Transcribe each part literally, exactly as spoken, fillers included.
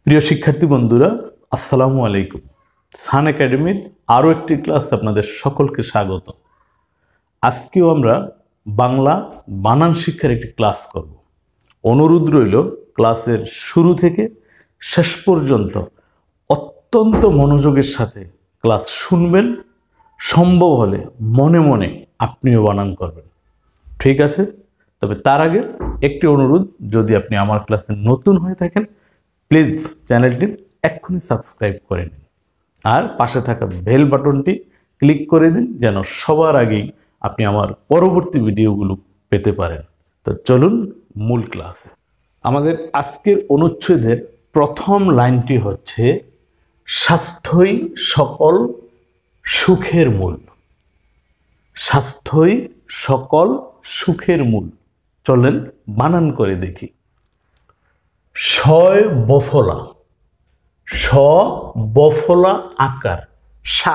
প্রিয় শিক্ষার্থী বন্ধুরা, আসসালামু আলাইকুম। সান একাডেমির আরও একটি ক্লাস আপনাদের সকলকে স্বাগত। আজকেও আমরা বাংলা বানান শিক্ষার একটি ক্লাস করব। অনুরোধ রইল ক্লাসের শুরু থেকে শেষ পর্যন্ত অত্যন্ত মনোযোগের সাথে ক্লাস শুনবেন, সম্ভব হলে মনে মনে আপনিও বানান করবেন। ঠিক আছে? তবে তার আগে একটি অনুরোধ, যদি আপনি আমার ক্লাসে নতুন হয়ে থাকেন প্লিজ চ্যানেলটি এক্ষুনি সাবস্ক্রাইব করে নিন আর পাশে থাকা বেল বাটনটি ক্লিক করে দিন, যেন সবার আগেই আপনি আমার পরবর্তী ভিডিওগুলো পেতে পারেন। তো চলুন মূল ক্লাসে। আমাদের আজকের অনুচ্ছেদের প্রথম লাইনটি হচ্ছে স্বাস্থ্যই সকল সুখের মূল। স্বাস্থ্যই সকল সুখের মূল। চলেন বানান করে দেখি। শয় বফলা, স বফলা আকার, সা।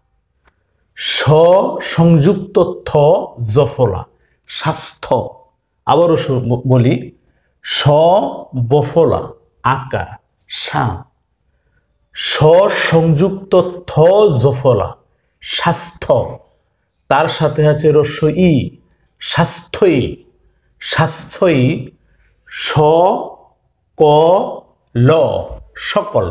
স সংযুক্ত থ জফলা, স্বাস্থ্য। আবারও বলি, স বফলা আকার, সা। স সংযুক্ত থ জফলা, স্বাস্থ্য। তার সাথে আছে রস্য ই, স্বাস্থ্যই। স্বাস্থ্যই। স ক ল সকল।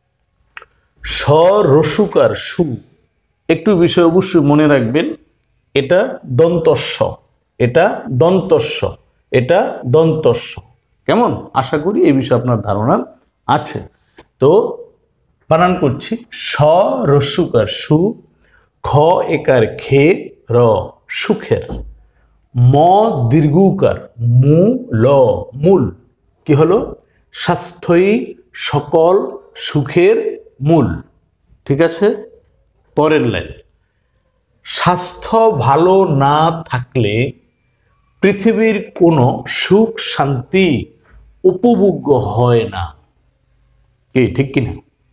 স রসুকার সু। একটু বিষয় অবশ্যই মনে রাখবেন, এটা দন্তস্ব, এটা দন্তস্ব, এটা দন্তস্ব। কেমন? আশা করি এই বিষয়ে আপনার ধারণা আছে। তো বানান করছি। স রসুকার সু, খ একার খে, র সুখের। ম দীর্ঘকার মু, ল মূল। কি হলো? স্বাস্থ্যই সকল সুখের মূল। ঠিক আছে? পরের লাইন। স্বাস্থ্য ভালো না থাকলে পৃথিবীর কোনো সুখ শান্তি উপভোগ্য হয় না। কি ঠিক কিনা?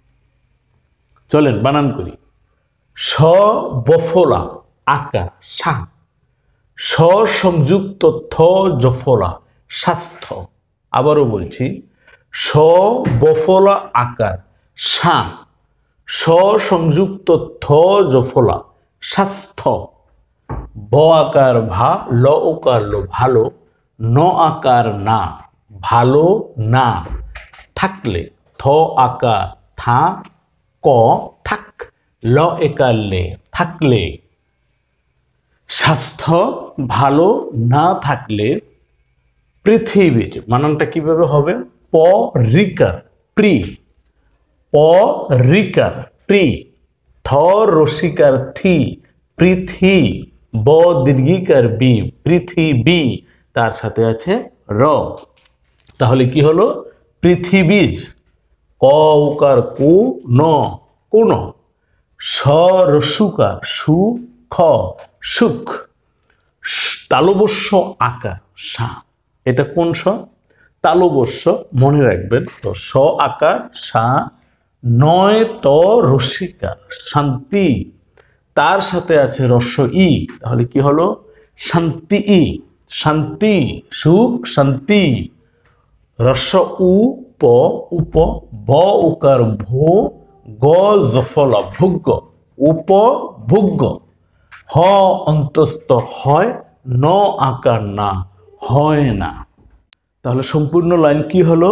চলেন বানান করি। স বফলা আকার, সা। স সংযুক্ত থ জফলা, স্বাস্থ্য। আবারও বলছি, স বফলা আকার, সা। স সংযুক্ত থ জফলা, স্বাস্থ্য। ব আকার ভা, ল ওকার লো ভালো, ন আকার না, ভালো না। থাকলে, থ আকার থা, ক থাক, ল একার লে থাকলে। স্বাস্থ্য ভালো না থাকলে পৃথিবীর, বানানটা কিভাবে হবে? প রিকার প্রি, প রিকার প্রি, থ রসিকার থি, পৃথি, ব দীর্ঘিকার বি, পৃথিবী। তার সাথে আছে র। তাহলে কি হলো? পৃথিবীর। ক উকার কু, ন কোন। স রসুকার সু, খ সুখ। তালবস্য আকার, সা। এটা কোন স? তালবস্য, মনে রাখবেন। তো স আকার সা, নয় ত রসিকার শান্তি। তার সাথে আছে রস্য ই। তাহলে কি হলো? শান্তি ই, শান্তি, সুখ শান্তি। রস্য উ প, উপ, ব উকার ভো, গ জফলা ভোগ্য, উপভোগ্য। হ অন্তস্থ হয়, ন আকার না, হয় না। তাহলে সম্পূর্ণ লাইন কি হলো?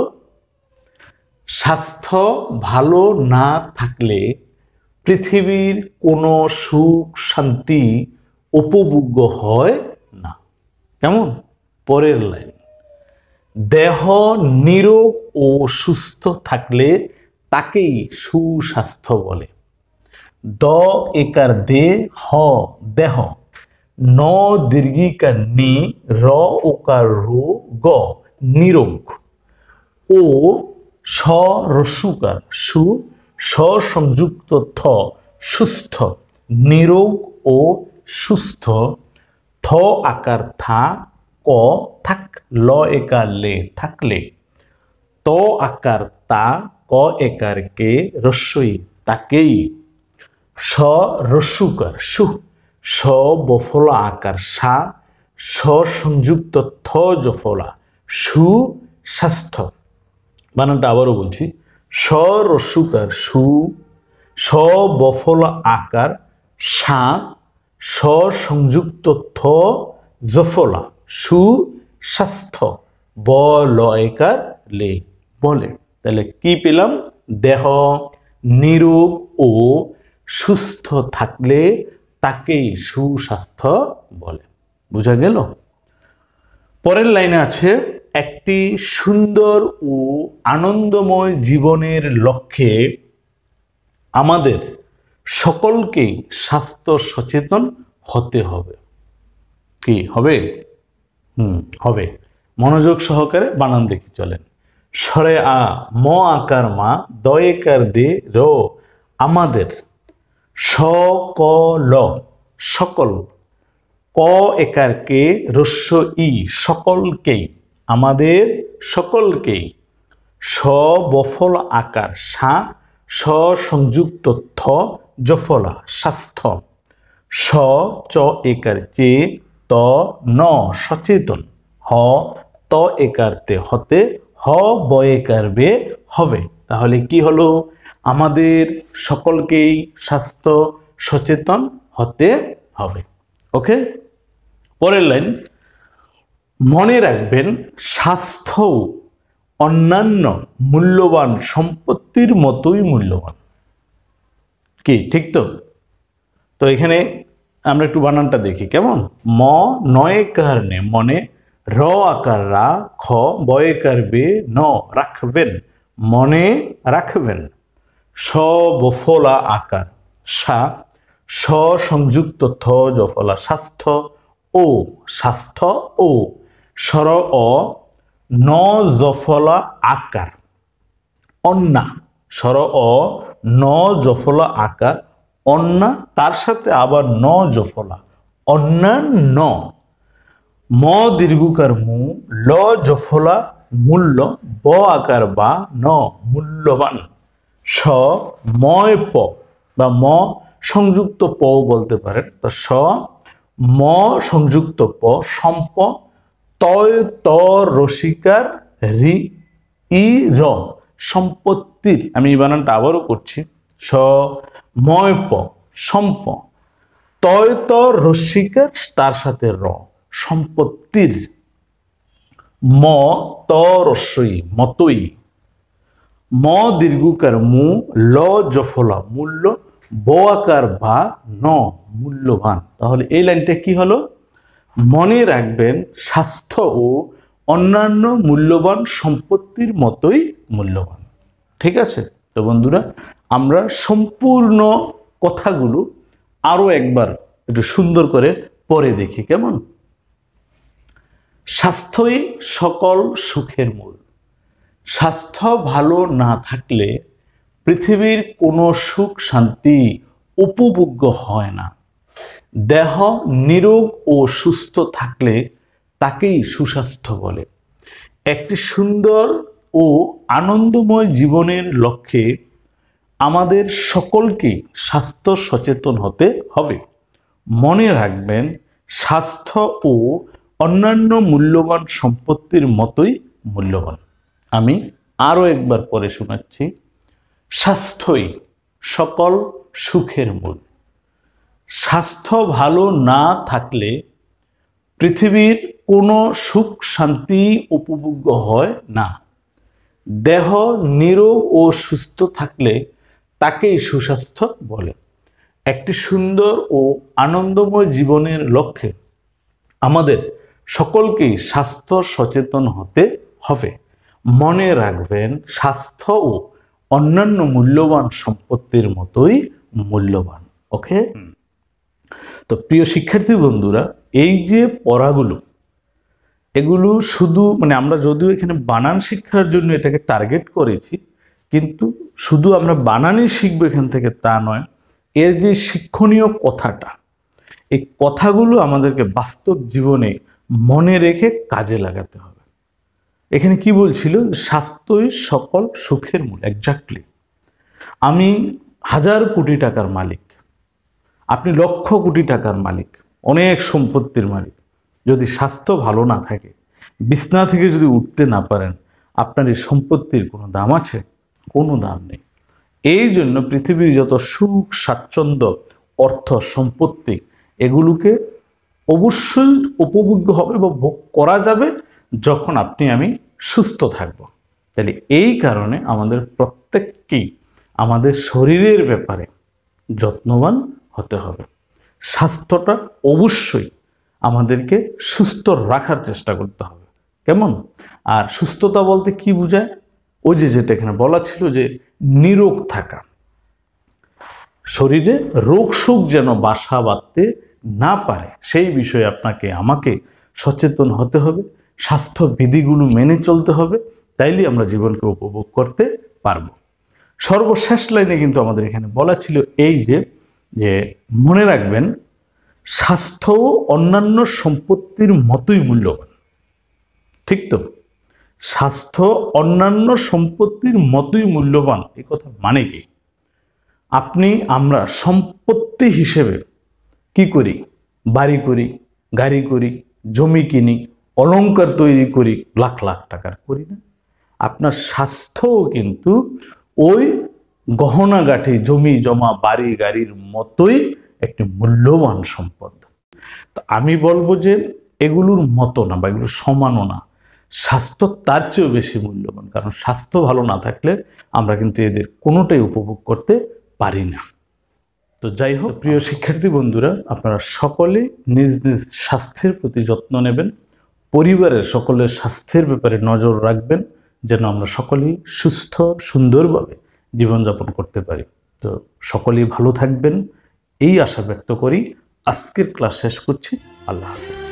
স্বাস্থ্য ভালো না থাকলে পৃথিবীর কোনো সুখ শান্তি উপভোগ্য হয় না। কেমন? পরের লাইন। দেহ নিরোগ ও সুস্থ থাকলে তাকেই সুস্বাস্থ্য বলে। দ একার দে, হ দেহ। ন দীর্ঘিকার নি, র ওকার রো, গ নিরোগ। ও স রসুকার সু, স সংযুক্ত থ সুস্থ। নিরোগ ও সুস্থ। থ আকার থা, ক থাক, ল একার লে থাকলে। ত আকার তা, ক একার কে, রস্যই তাকেই। স রস্যুকার সু, স বফলা আকার সা, স সংযুক্ত থ জফলা সু স্বাস্থ্য। বানানটা আবারও বলছি। স রস্যুকার সু, স বফল আকার সা, স সংযুক্ত থ জফলা সু স্বাস্থ্য, ব লয়কার লে বলে। তাহলে কি পেলাম? দেহ নিরোগ ও সুস্থ থাকলে তাকেই সুস্বাস্থ্য বলে। বুঝা গেল? পরের লাইনে আছে, একটি সুন্দর ও আনন্দময় জীবনের লক্ষ্যে আমাদের সকলকেই স্বাস্থ্য সচেতন হতে হবে। কি হবে? হুম হবে। মনোযোগ সহকারে বানান দেখি চলেন। সরে আ, ম আকার মা, দয়েকার দে, র আমাদের, সকল সকল, ক একার কে, রস্য ই সকলকেই, আমাদের সকলকেই, স বফল আকার সা, স সংযুক্ত থ জফলা স্বাস্থ্য, স চ একার চে, ত ন সচেতন, হ ত একার তে হতে, হ বয়েকার বে হবে। তাহলে কি হলো? আমাদের সকলকেই স্বাস্থ্য সচেতন হতে হবে। ওকে, পরের লাইন, মনে রাখবেন স্বাস্থ্য অন্যান্য মূল্যবান সম্পত্তির মতোই মূল্যবান। কি ঠিক তো? তো এখানে আমরা একটু বানানটা দেখি কেমন। ম নয়কার নে মনে, র আকার রা, খ বয়েকার বে ন রাখবেন, মনে রাখবেন, স বফলা আকার সা, স সংযুক্ত থ জফলা স্বাস্থ্য, ও স্বাস্থ্য, ও সর অ ন জফলা আকার অন্না, সর অ ন জফলা আকার অন্না, তার সাথে আবার ন জফলা অন্যান্য, ম দীর্ঘকার মু, ল জফলা মূল্য, ব আকার বা ন মূল্যবান, স ময় প বা ম সংযুক্ত প বলতে পারেন। তো স ম সংযুক্ত প সম্প, তয় ত রসিকার রি ই র সম্পত্তির। আমি এই বানানটা আবারও করছি। স ময় প সম্প, তয় ত রসিকার তার সাথে র সম্পত্তির, ম ত রস্যই মতই, ম দীর্ঘকার মু, ল জফলা মূল্য, ব আকার বা ন মূল্যবান। তাহলে এই লাইনটা কি হলো? মনে রাখবেন স্বাস্থ্য ও অন্যান্য মূল্যবান সম্পত্তির মতোই মূল্যবান। ঠিক আছে? তো বন্ধুরা, আমরা সম্পূর্ণ কথাগুলো আরো একবার একটু সুন্দর করে পড়ে দেখি কেমন। স্বাস্থ্যই সকল সুখের মূল। স্বাস্থ্য ভালো না থাকলে পৃথিবীর কোনো সুখ শান্তি উপভোগ্য হয় না। দেহ নিরোগ ও সুস্থ থাকলে তাকেই সুস্বাস্থ্য বলে। একটি সুন্দর ও আনন্দময় জীবনের লক্ষ্যে আমাদের সকলকেই স্বাস্থ্য সচেতন হতে হবে। মনে রাখবেন স্বাস্থ্য ও অন্যান্য মূল্যবান সম্পত্তির মতোই মূল্যবান। আমি আরও একবার পরে শোনাচ্ছি। স্বাস্থ্যই সকল সুখের মূল। স্বাস্থ্য ভালো না থাকলে পৃথিবীর কোনো সুখ শান্তি উপভোগ্য হয় না। দেহ নিরোগ ও সুস্থ থাকলে তাকেই সুস্বাস্থ্য বলে। একটি সুন্দর ও আনন্দময় জীবনের লক্ষ্যে আমাদের সকলকেই স্বাস্থ্য সচেতন হতে হবে। মনে রাখবেন স্বাস্থ্য ও অন্যান্য মূল্যবান সম্পত্তির মতোই মূল্যবান। ওকে, তো প্রিয় শিক্ষার্থী বন্ধুরা, এই যে পড়াগুলো, এগুলো শুধু মানে আমরা যদিও এখানে বানান শিক্ষার জন্য এটাকে টার্গেট করেছি, কিন্তু শুধু আমরা বানানই শিখবো এখান থেকে তা নয়। এর যে শিক্ষণীয় কথাটা, এই কথাগুলো আমাদেরকে বাস্তব জীবনে মনে রেখে কাজে লাগাতে হবে। এখানে কি বলছিল? স্বাস্থ্যই সকল সুখের মূল। এক্স্যাক্টলি। আমি হাজার কোটি টাকার মালিক, আপনি লক্ষ কোটি টাকার মালিক, অনেক সম্পত্তির মালিক, যদি স্বাস্থ্য ভালো না থাকে, বিছনা থেকে যদি উঠতে না পারেন, আপনার এই সম্পত্তির কোনো দাম আছে? কোনো দাম নেই। এই জন্য পৃথিবীর যত সুখ স্বাচ্ছন্দ্য অর্থ সম্পত্তি এগুলোকে অবশ্যই উপভোগ্য হবে বা ভোগ করা যাবে যখন আপনি আমি সুস্থ থাকব। তাহলে এই কারণে আমাদের প্রত্যেককেই আমাদের শরীরের ব্যাপারে যত্নবান হতে হবে। স্বাস্থ্যটা অবশ্যই আমাদেরকে সুস্থ রাখার চেষ্টা করতে হবে। কেমন? আর সুস্থতা বলতে কি বোঝায়? ওই যে যেটা এখানে বলা ছিল যে নিরোগ থাকা, শরীরে রোগ শোক যেন বাসা বাঁধতে না পারে সেই বিষয়ে আপনাকে আমাকে সচেতন হতে হবে, স্বাস্থ্য বিধিগুলো মেনে চলতে হবে, তাইলে আমরা জীবনকে উপভোগ করতে পারবো। সর্বশেষ লাইনে কিন্তু আমাদের এখানে বলা ছিল এই যে যে মনে রাখবেন স্বাস্থ্য অন্যান্য সম্পত্তির মতোই মূল্যবান। ঠিক তো? স্বাস্থ্য অন্যান্য সম্পত্তির মতোই মূল্যবান এই কথা মানে কি? আপনি আমরা সম্পত্তি হিসেবে কি করি? বাড়ি করি, গাড়ি করি, জমি কিনি, অলংকার তৈরি করি, লাখ লাখ টাকার করি না? আপনার স্বাস্থ্যও কিন্তু ওই গহনাগাঠি জমি জমা বাড়ি গাড়ির মতোই একটি মূল্যবান সম্পদ। তো আমি বলবো যে এগুলোর মতো না বা এগুলোর সমানও না, স্বাস্থ্য তার চেয়েও বেশি মূল্যবান। কারণ স্বাস্থ্য ভালো না থাকলে আমরা কিন্তু এদের কোনোটাই উপভোগ করতে পারি না। তো যাই হোক প্রিয় শিক্ষার্থী বন্ধুরা, আপনারা সকলে নিজ নিজ স্বাস্থ্যের প্রতি যত্ন নেবেন, পরিবারের সকলের স্বাস্থ্যের ব্যাপারে নজর রাখবেন যেন আমরা সকলেই সুস্থ সুন্দরভাবে জীবনযাপন করতে পারি। তো সকলেই ভালো থাকবেন এই আশা ব্যক্ত করি আজকের ক্লাস শেষ করছি। আল্লাহ হাফেজ।